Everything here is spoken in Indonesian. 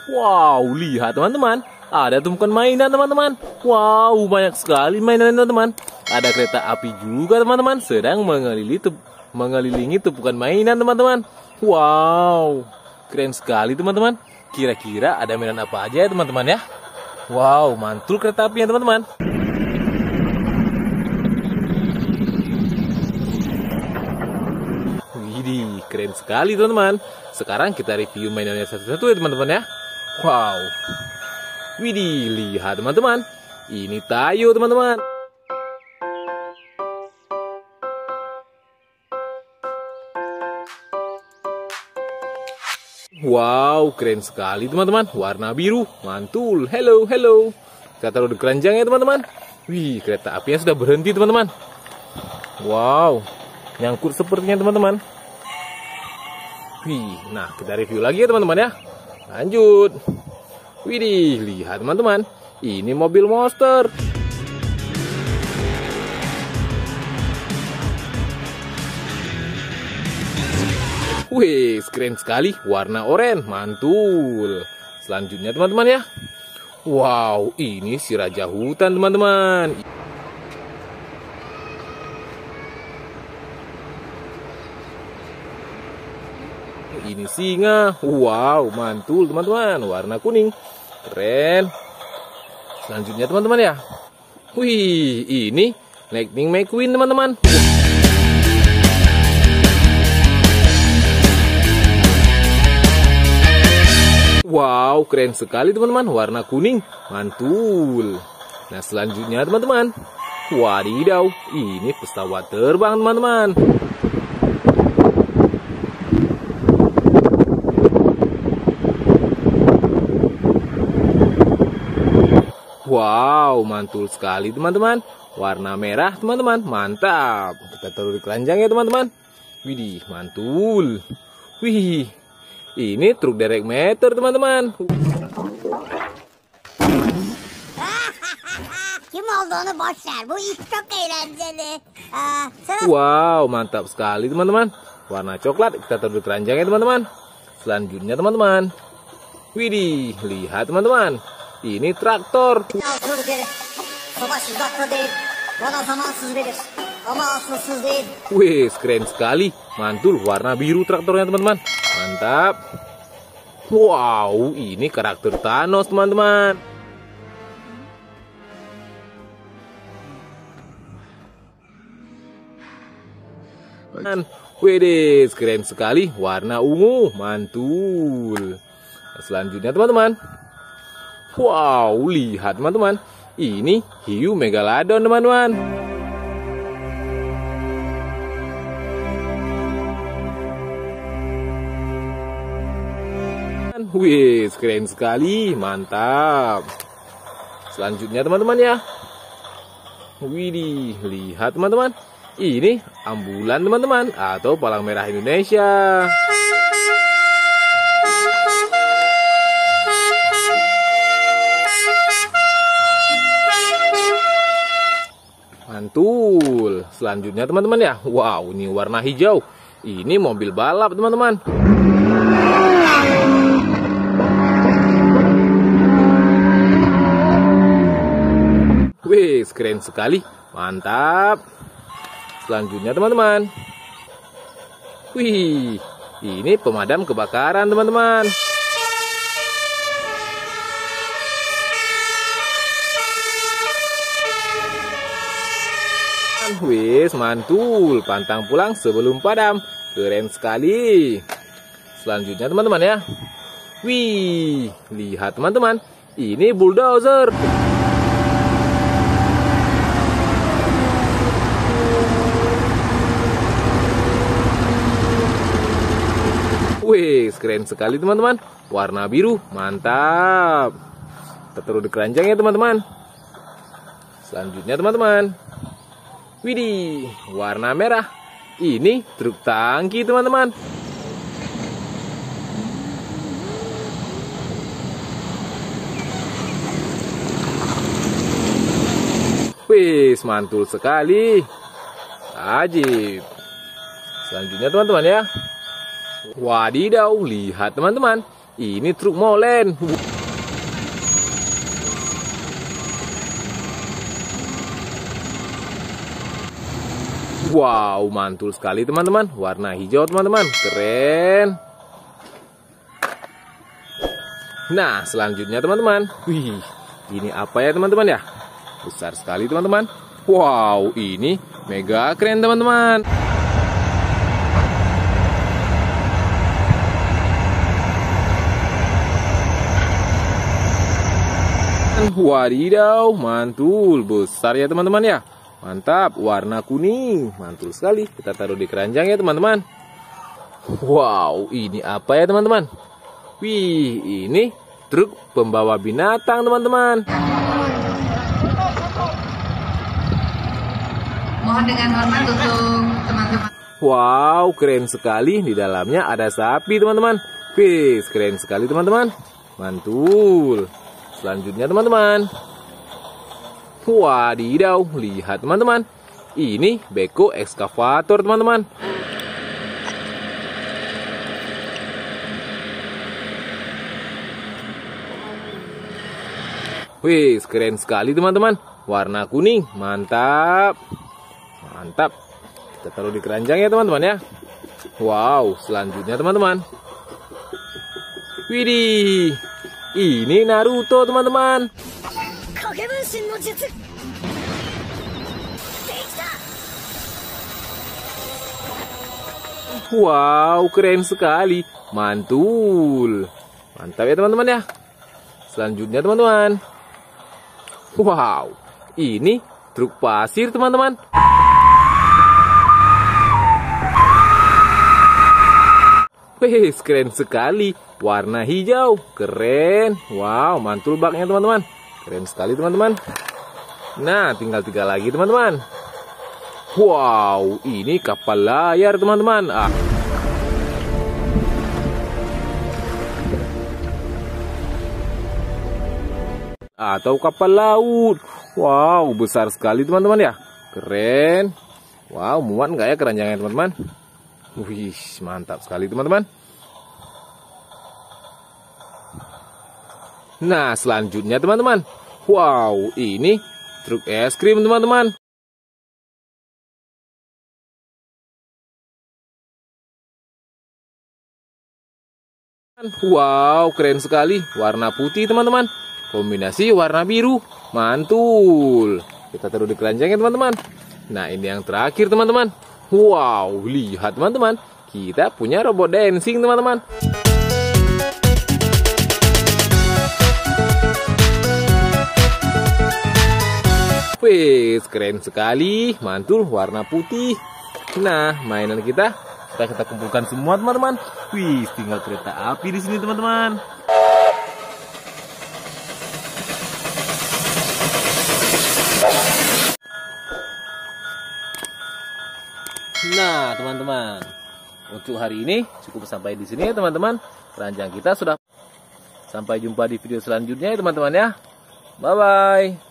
Wow, lihat teman-teman. Ada tumpukan mainan teman-teman. Wow, banyak sekali mainan teman-teman. Ada kereta api juga teman-teman. Sedang mengelilingi tumpukan mainan teman-teman. Wow, keren sekali teman-teman. Kira-kira ada mainan apa aja ya teman-teman ya? Wow, mantul kereta apinya teman-teman. Widih, keren sekali teman-teman. Sekarang kita review mainannya satu-satu ya teman-teman ya. Wow. Widih, lihat teman-teman. Ini Tayo teman-teman. Wow, keren sekali teman-teman. Warna biru, mantul. Hello, hello. Kita taruh di keranjang ya teman-teman. Wih, kereta apinya sudah berhenti teman-teman. Wow, nyangkut sepertinya teman-teman. Wih, nah kita review lagi ya teman-teman ya. Lanjut. Widih, lihat teman-teman. Ini mobil monster. Wih, keren sekali. Warna oranye, mantul. Selanjutnya teman-teman ya. Wow, ini si raja hutan teman-teman. Ini singa. Wow, mantul teman-teman. Warna kuning. Keren. Selanjutnya teman-teman ya. Wih, ini Lightning McQueen teman-teman. Wow, keren sekali teman-teman. Warna kuning. Mantul. Nah, selanjutnya teman-teman. Wadidaw, ini pesawat terbang teman-teman. Wow, mantul sekali teman-teman. Warna merah teman-teman. Mantap. Kita taruh di keranjang ya teman-teman. Widih, mantul. Wih, ini truk derek meter teman-teman. Kim olduğunu boş ver. Bu iş çok eğlenceli. Wow, mantap sekali teman-teman. Warna coklat. Kita taruh di keranjang ya teman-teman. Selanjutnya teman-teman. Widih, lihat teman-teman. Ini traktor. Wih, keren sekali. Mantul, warna biru traktornya teman-teman. Mantap. Wow, ini karakter Thanos teman-teman. Wih, keren sekali. Warna ungu, mantul. Selanjutnya teman-teman. Wow, lihat teman-teman. Ini hiu megalodon teman-teman. Wih, keren sekali. Mantap. Selanjutnya teman-teman ya. Widih, lihat teman-teman. Ini ambulan teman-teman. Atau palang merah Indonesia. Mantul. Selanjutnya teman-teman ya. Wow, ini warna hijau. Ini mobil balap teman-teman. Wih, keren sekali. Mantap. Selanjutnya teman-teman. Wih, ini pemadam kebakaran teman-teman. Wis, mantul. Pantang pulang sebelum padam. Keren sekali. Selanjutnya teman-teman ya. Wih, lihat teman-teman. Ini bulldozer. Wih, keren sekali teman-teman. Warna biru, mantap. Kita taruh di keranjang ya teman-teman. Selanjutnya teman-teman. Widih, warna merah. Ini truk tangki teman-teman. Wih, mantul sekali. Ajib. Selanjutnya teman-teman ya. Wadidaw, lihat teman-teman. Ini truk molen. Wow, mantul sekali teman-teman. Warna hijau teman-teman, keren. Nah, selanjutnya teman-teman. Wih, ini apa ya teman-teman ya? Besar sekali teman-teman. Wow, ini mega keren teman-teman. Wadidaw, mantul. Besar ya teman-teman ya. Mantap, warna kuning. Mantul sekali. Kita taruh di keranjang ya teman-teman. Wow, ini apa ya teman-teman? Wih, ini truk pembawa binatang teman-teman. Mohon dengan hormat untuk teman-teman. Wow, keren sekali. Di dalamnya ada sapi teman-teman. Wih, keren sekali teman-teman. Mantul. Selanjutnya teman-teman. Wadidaw, lihat teman-teman. Ini beko ekskavator teman-teman. Wih, keren sekali teman-teman. Warna kuning, mantap. Mantap. Kita taruh di keranjang ya teman-teman ya. Wow, selanjutnya teman-teman. Widih, ini Naruto teman-teman. Wow, keren sekali. Mantul. Mantap ya teman-teman ya. Selanjutnya teman-teman. Wow, ini truk pasir teman-teman. Wih, keren sekali. Warna hijau, keren. Wow, mantul baknya teman-teman. Keren sekali teman-teman. Nah, tinggal 3 lagi teman-teman. Wow, ini kapal layar teman-teman. Atau kapal laut. Wow, besar sekali teman-teman ya. Keren. Wow, muat nggak ya keranjangnya teman-teman? Wih, mantap sekali teman-teman. Nah, selanjutnya teman-teman. Wow, ini truk es krim teman-teman. Wow, keren sekali. Warna putih teman-teman. Kombinasi warna biru. Mantul. Kita taruh di keranjangnya teman-teman. Nah, ini yang terakhir teman-teman. Wow, lihat teman-teman. Kita punya robot dancing teman-teman. Wih, keren sekali. Mantul, warna putih. Nah, mainan kita kumpulkan semua teman-teman. Wih, tinggal kereta api di sini teman-teman. Nah, teman-teman, untuk hari ini cukup sampai di sini ya teman-teman. Keranjang kita sudah. Sampai jumpa di video selanjutnya ya teman-teman ya. Bye bye.